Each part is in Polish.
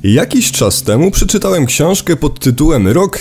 Jakiś czas temu przeczytałem książkę pod tytułem Rok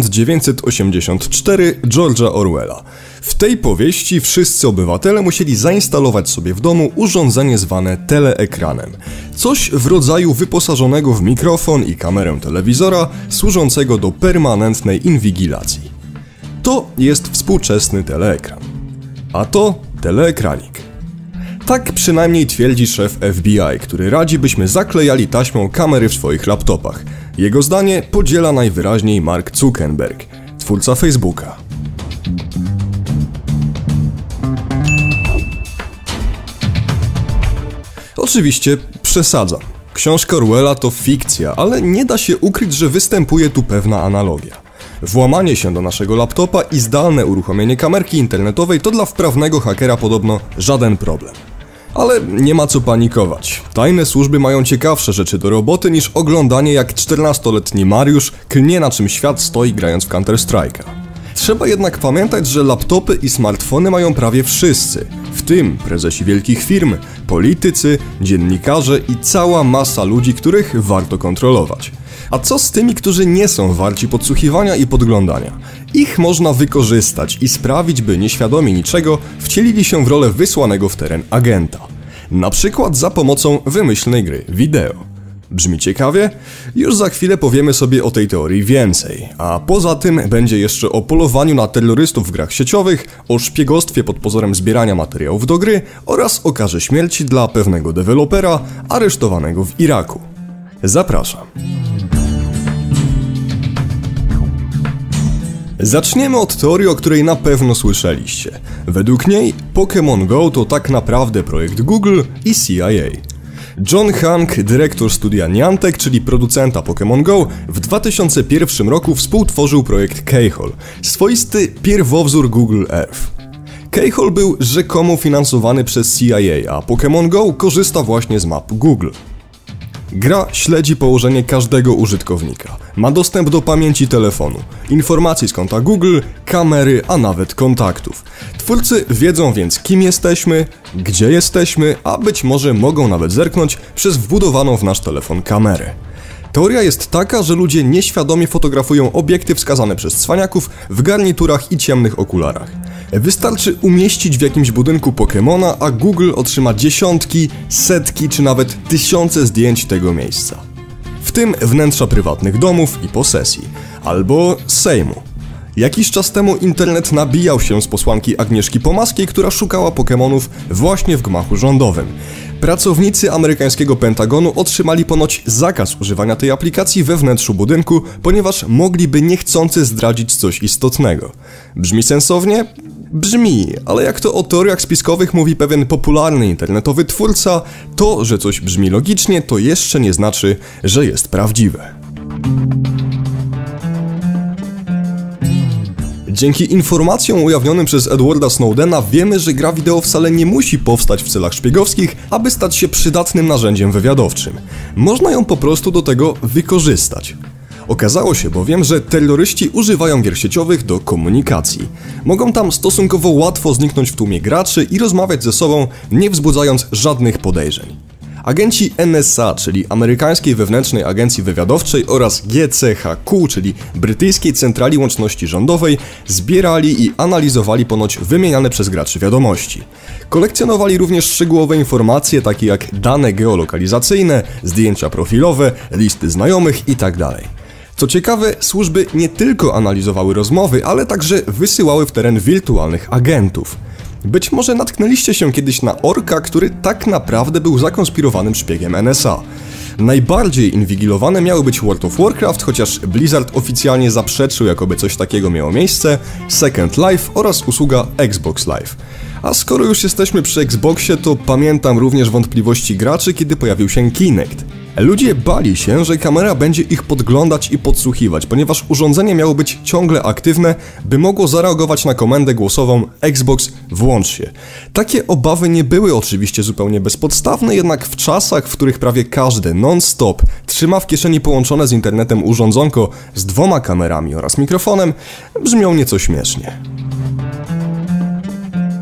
1984 George'a Orwella. W tej powieści wszyscy obywatele musieli zainstalować sobie w domu urządzenie zwane teleekranem. Coś w rodzaju wyposażonego w mikrofon i kamerę telewizora, służącego do permanentnej inwigilacji. To jest współczesny teleekran. A to teleekranik. Tak przynajmniej twierdzi szef FBI, który radzi, byśmy zaklejali taśmą kamery w swoich laptopach. Jego zdanie podziela najwyraźniej Mark Zuckerberg, twórca Facebooka. Oczywiście przesadzam. Książka Orwella to fikcja, ale nie da się ukryć, że występuje tu pewna analogia. Włamanie się do naszego laptopa i zdalne uruchomienie kamerki internetowej to dla wprawnego hakera podobno żaden problem. Ale nie ma co panikować. Tajne służby mają ciekawsze rzeczy do roboty niż oglądanie, jak 14-letni Mariusz klnie, na czym świat stoi, grając w Counter-Strike'a. Trzeba jednak pamiętać, że laptopy i smartfony mają prawie wszyscy, w tym prezesi wielkich firm, politycy, dziennikarze i cała masa ludzi, których warto kontrolować. A co z tymi, którzy nie są warci podsłuchiwania i podglądania? Ich można wykorzystać i sprawić, by nieświadomi niczego wcielili się w rolę wysłanego w teren agenta. Na przykład za pomocą wymyślnej gry wideo. Brzmi ciekawie? Już za chwilę powiemy sobie o tej teorii więcej, a poza tym będzie jeszcze o polowaniu na terrorystów w grach sieciowych, o szpiegostwie pod pozorem zbierania materiałów do gry oraz o karze śmierci dla pewnego dewelopera aresztowanego w Iraku. Zapraszam. Zaczniemy od teorii, o której na pewno słyszeliście. Według niej Pokémon Go to tak naprawdę projekt Google i CIA. John Hank, dyrektor studia Niantic, czyli producenta Pokémon Go, w 2001 roku współtworzył projekt Keyhole, swoisty pierwowzór Google Earth. Keyhole był rzekomo finansowany przez CIA, a Pokémon Go korzysta właśnie z map Google. Gra śledzi położenie każdego użytkownika, ma dostęp do pamięci telefonu, informacji z konta Google, kamery, a nawet kontaktów. Twórcy wiedzą więc, kim jesteśmy, gdzie jesteśmy, a być może mogą nawet zerknąć przez wbudowaną w nasz telefon kamerę. Teoria jest taka, że ludzie nieświadomie fotografują obiekty wskazane przez cwaniaków w garniturach i ciemnych okularach. Wystarczy umieścić w jakimś budynku Pokemona, a Google otrzyma dziesiątki, setki czy nawet tysiące zdjęć tego miejsca. W tym wnętrza prywatnych domów i posesji, albo Sejmu. Jakiś czas temu internet nabijał się z posłanki Agnieszki Pomaskiej, która szukała Pokemonów właśnie w gmachu rządowym. Pracownicy amerykańskiego Pentagonu otrzymali ponoć zakaz używania tej aplikacji we wnętrzu budynku, ponieważ mogliby niechcący zdradzić coś istotnego. Brzmi sensownie? Brzmi, ale jak to o teoriach spiskowych mówi pewien popularny internetowy twórca, to, że coś brzmi logicznie, to jeszcze nie znaczy, że jest prawdziwe. Dzięki informacjom ujawnionym przez Edwarda Snowdena wiemy, że gra wideo wcale nie musi powstać w celach szpiegowskich, aby stać się przydatnym narzędziem wywiadowczym. Można ją po prostu do tego wykorzystać. Okazało się bowiem, że terroryści używają gier sieciowych do komunikacji. Mogą tam stosunkowo łatwo zniknąć w tłumie graczy i rozmawiać ze sobą, nie wzbudzając żadnych podejrzeń. Agenci NSA, czyli Amerykańskiej Wewnętrznej Agencji Wywiadowczej, oraz GCHQ, czyli Brytyjskiej Centrali Łączności Rządowej, zbierali i analizowali ponoć wymieniane przez graczy wiadomości. Kolekcjonowali również szczegółowe informacje, takie jak dane geolokalizacyjne, zdjęcia profilowe, listy znajomych itd. Co ciekawe, służby nie tylko analizowały rozmowy, ale także wysyłały w teren wirtualnych agentów. Być może natknęliście się kiedyś na orka, który tak naprawdę był zakonspirowanym szpiegiem NSA. Najbardziej inwigilowane miały być World of Warcraft, chociaż Blizzard oficjalnie zaprzeczył, jakoby coś takiego miało miejsce, Second Life oraz usługa Xbox Live. A skoro już jesteśmy przy Xboxie, to pamiętam również wątpliwości graczy, kiedy pojawił się Kinect. Ludzie bali się, że kamera będzie ich podglądać i podsłuchiwać, ponieważ urządzenie miało być ciągle aktywne, by mogło zareagować na komendę głosową Xbox włącz się. Takie obawy nie były oczywiście zupełnie bezpodstawne, jednak w czasach, w których prawie każdy non-stop trzyma w kieszeni połączone z internetem urządzonko z 2 kamerami oraz mikrofonem, brzmią nieco śmiesznie.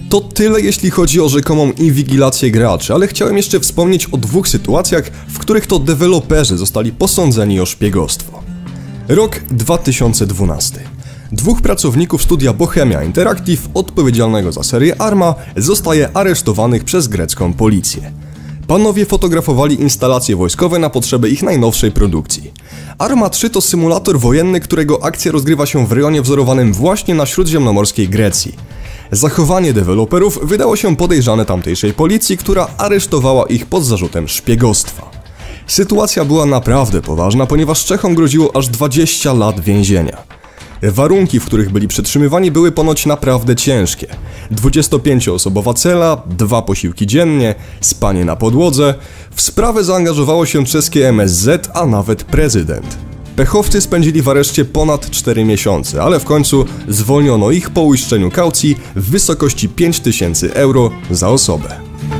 To tyle jeśli chodzi o rzekomą inwigilację graczy, ale chciałem jeszcze wspomnieć o 2 sytuacjach, w których to deweloperzy zostali posądzeni o szpiegostwo. Rok 2012. 2 pracowników studia Bohemia Interactive, odpowiedzialnego za serię Arma, zostaje aresztowanych przez grecką policję. Panowie fotografowali instalacje wojskowe na potrzeby ich najnowszej produkcji. Arma 3 to symulator wojenny, którego akcja rozgrywa się w rejonie wzorowanym właśnie na śródziemnomorskiej Grecji. Zachowanie deweloperów wydało się podejrzane tamtejszej policji, która aresztowała ich pod zarzutem szpiegostwa. Sytuacja była naprawdę poważna, ponieważ Czechom groziło aż 20 lat więzienia. Warunki, w których byli przetrzymywani, były ponoć naprawdę ciężkie. 25-osobowa cela, 2 posiłki dziennie, spanie na podłodze. W sprawę zaangażowało się czeskie MSZ, a nawet prezydent. Pechowcy spędzili w areszcie ponad 4 miesiące, ale w końcu zwolniono ich po uiszczeniu kaucji w wysokości 5000 euro za osobę.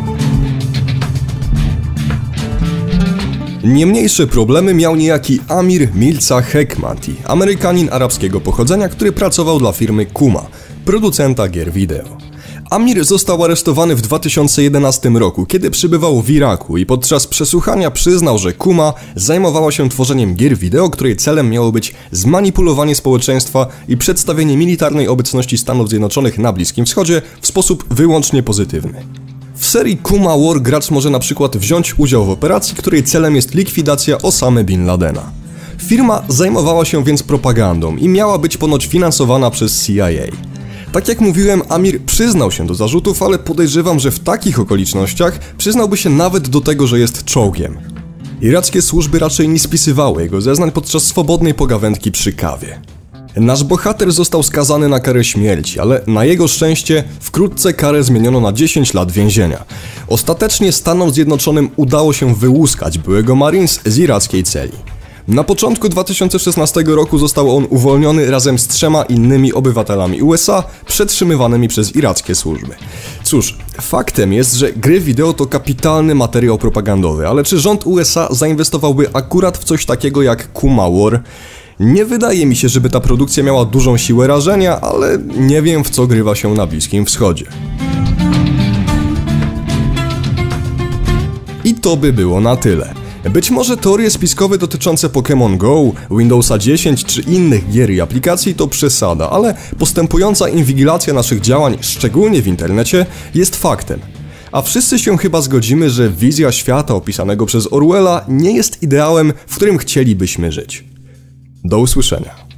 Nie mniejsze problemy miał niejaki Amir Mirza Hekmati, Amerykanin arabskiego pochodzenia, który pracował dla firmy Kuma, producenta gier wideo. Amir został aresztowany w 2011 roku, kiedy przybywał w Iraku i podczas przesłuchania przyznał, że Kuma zajmowała się tworzeniem gier wideo, której celem miało być zmanipulowanie społeczeństwa i przedstawienie militarnej obecności Stanów Zjednoczonych na Bliskim Wschodzie w sposób wyłącznie pozytywny. W serii Kuma War gracz może na przykład wziąć udział w operacji, której celem jest likwidacja Osamy Bin Ladena. Firma zajmowała się więc propagandą i miała być ponoć finansowana przez CIA. Tak jak mówiłem, Amir przyznał się do zarzutów, ale podejrzewam, że w takich okolicznościach przyznałby się nawet do tego, że jest czołgiem. Irackie służby raczej nie spisywały jego zeznań podczas swobodnej pogawędki przy kawie. Nasz bohater został skazany na karę śmierci, ale na jego szczęście wkrótce karę zmieniono na 10 lat więzienia. Ostatecznie Stanom Zjednoczonym udało się wyłuskać byłego Marines z irackiej celi. Na początku 2016 roku został on uwolniony razem z 3 innymi obywatelami USA przetrzymywanymi przez irackie służby. Cóż, faktem jest, że gry wideo to kapitalny materiał propagandowy, ale czy rząd USA zainwestowałby akurat w coś takiego jak Kuma War? Nie wydaje mi się, żeby ta produkcja miała dużą siłę rażenia, ale nie wiem, w co grywa się na Bliskim Wschodzie. I to by było na tyle. Być może teorie spiskowe dotyczące Pokémon Go, Windowsa 10 czy innych gier i aplikacji to przesada, ale postępująca inwigilacja naszych działań, szczególnie w internecie, jest faktem. A wszyscy się chyba zgodzimy, że wizja świata opisanego przez Orwella nie jest ideałem, w którym chcielibyśmy żyć. Do usłyszenia.